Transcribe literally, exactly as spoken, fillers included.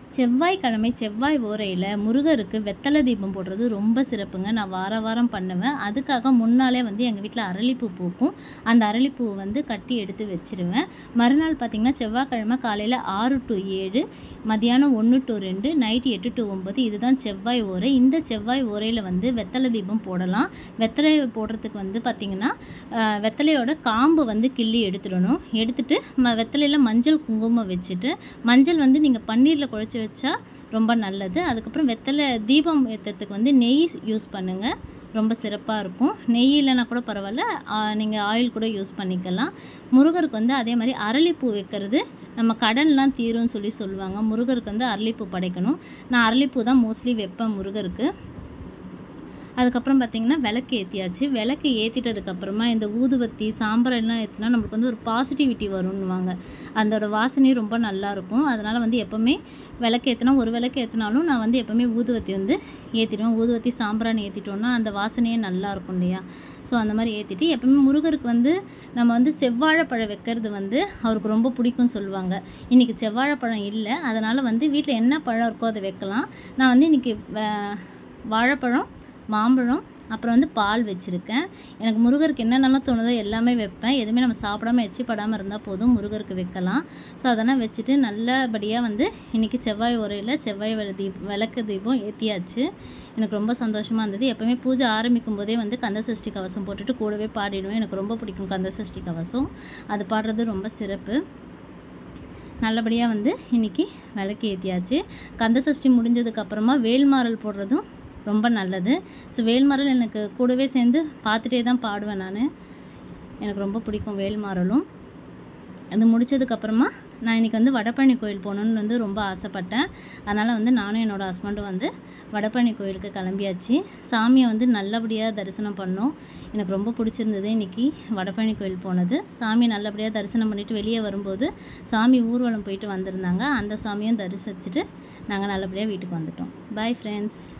செவ்வாய்க்கிழமை செவ்வாய் ஓரையில் முருகருக்கு வெத்தலை தீபம் போடுறது ரொம்ப சிறப்புங்க. நான் வார வாரம் பண்ணுவேன். அதுக்காக முன்னாலே வந்து எங்கள் வீட்டில் அரளிப்பூ பூக்கும். அந்த அரளிப்பூவை வந்து கட்டி எடுத்து வச்சுருவேன். மறுநாள் பார்த்திங்கன்னா செவ்வாய்க்கிழமை காலையில் ஆறு டு ஏழு, மதியானம் ஒன்று டு ரெண்டு, நைட்டு எட்டு டு ஒம்பது, இதுதான் செவ்வாய் ஓரை. இந்த செவ்வாய் ஓரையில் வந்து வெத்தலை தீபம் போடலாம். வெத்தலை போடுறதுக்கு வந்து பார்த்திங்கன்னா வெத்தலையோட காம்பு வந்து கிள்ளி எடுத்துடணும். எடுத்துட்டு ம வெத்தலையில் மஞ்சள் குங்குமம் வச்சுட்டு, மஞ்சள் வந்து நீங்கள் பன்னீரில் குழச்சி வச்சா ரொம்ப நல்லது. அதுக்கப்புறம் வெத்தலை தீபம் ஏற்றுறதுக்கு வந்து நெய் யூஸ் பண்ணுங்கள், ரொம்ப சிறப்பாக இருக்கும். நெய் இல்லைனா கூட பரவாயில்ல, நீங்கள் ஆயில் கூட யூஸ் பண்ணிக்கலாம். முருகருக்கு வந்து அதே மாதிரி அரளிப்பூ வைக்கிறது நம்ம கடன்லாம் தீரும்னு சொல்லி சொல்லுவாங்க. முருகருக்கு வந்து அரளிப்பூ படைக்கணும். நான் அரளிப்பூ தான் மோஸ்ட்லி வைப்பேன் முருகருக்கு. அதுக்கப்புறம் பார்த்திங்கன்னா விளக்கு ஏற்றியாச்சு. விளக்கு ஏற்றிட்டதுக்கப்புறமா இந்த ஊதுபத்தி சாம்பிராணிலாம் ஏற்றினா நம்மளுக்கு வந்து ஒரு பாசிட்டிவிட்டி வரும்னுவாங்க. அதோட வாசனை ரொம்ப நல்லாயிருக்கும். அதனால் வந்து எப்போவுமே விளக்கு ஏற்றினா, ஒரு விளக்கு ஏற்றினாலும் நான் வந்து எப்போவுமே ஊதுபத்தி வந்து ஏற்றிடுவேன். ஊதுபத்தி சாம்பிராணி ஏற்றிட்டோன்னா அந்த வாசனையே நல்லாயிருக்கும் இல்லையா? ஸோ அந்த மாதிரி ஏற்றிட்டு எப்போவுமே முருகருக்கு வந்து நம்ம வந்து செவ்வாழைப்பழம் வைக்கிறது வந்து அவருக்கு ரொம்ப பிடிக்கும்னு சொல்லுவாங்க. இன்றைக்கி செவ்வாழைப்பழம் இல்லை, அதனால் வந்து வீட்டில் என்ன பழம் இருக்கோ அதை வைக்கலாம். நான் வந்து இன்றைக்கி வாழைப்பழம், மாம்பழம், அப்புறம் வந்து பால் வச்சுருக்கேன். எனக்கு முருகருக்கு என்னென்னலாம் தோணுதோ எல்லாமே வைப்பேன். எதுவுமே நம்ம சாப்பிடாம எச்சி படாமல் இருந்தால் போதும், முருகருக்கு வைக்கலாம். ஸோ அதெல்லாம் வச்சுட்டு நல்லபடியாக வந்து இன்றைக்கி செவ்வாய் உரையில் செவ்வாய் தீப் விளக்கு தீபம் ஏற்றியாச்சு. எனக்கு ரொம்ப சந்தோஷமாக இருந்தது. எப்போவுமே பூஜை ஆரம்பிக்கும் போதே வந்து கந்தசஷ்டி கவசம் போட்டுட்டு கூடவே பாடிடுவேன். எனக்கு ரொம்ப பிடிக்கும் கந்தசஷ்டி கவசம், அது பாடுறது ரொம்ப சிறப்பு. நல்லபடியாக வந்து இன்றைக்கி விளக்கு ஏற்றியாச்சு. கந்தசஷ்டி முடிஞ்சதுக்கப்புறமா வேல்மாறல் போடுறதும் ரொம்ப நல்லது. ஸோ வேல்மாறல் எனக்கு கூடவே சேர்ந்து பார்த்துட்டே தான் பாடுவேன் நான். எனக்கு ரொம்ப பிடிக்கும் வேல்மாறலும். அது முடித்ததுக்கப்புறமா நான் இன்றைக்கி வந்து வடபழனி கோயில் போகணுன்னு வந்து ரொம்ப ஆசைப்பட்டேன். அதனால் வந்து நானும் என்னோடய ஹஸ்பண்டும் வந்து வடபழனி கோயிலுக்கு கிளம்பியாச்சு. சாமியை வந்து நல்லபடியாக தரிசனம் பண்ணோம். எனக்கு ரொம்ப பிடிச்சிருந்தது இன்றைக்கி வடபழனி கோயில் போனது. சாமி நல்லபடியாக தரிசனம் பண்ணிவிட்டு வெளியே வரும்போது சாமி ஊர்வலம் போயிட்டு வந்திருந்தாங்க. அந்த சாமியும் தரிசிச்சுட்டு நாங்கள் நல்லபடியாக வீட்டுக்கு வந்துட்டோம். Bye friends.